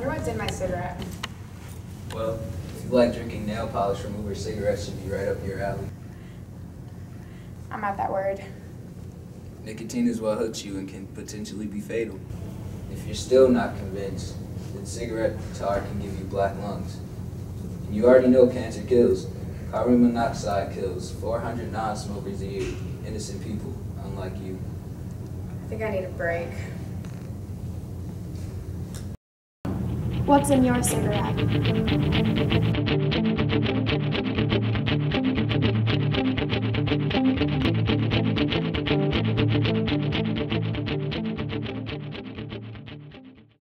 wonder what's in my cigarette. Well, if you like drinking nail polish remover, cigarettes should be right up your alley. I'm not that worried. Nicotine is what hooks you and can potentially be fatal. If you're still not convinced, then cigarette tar can give you black lungs. And you already know cancer kills. Carbon monoxide kills 400 non-smokers a year, innocent people, unlike you. I think I need a break. What's in your cigarette?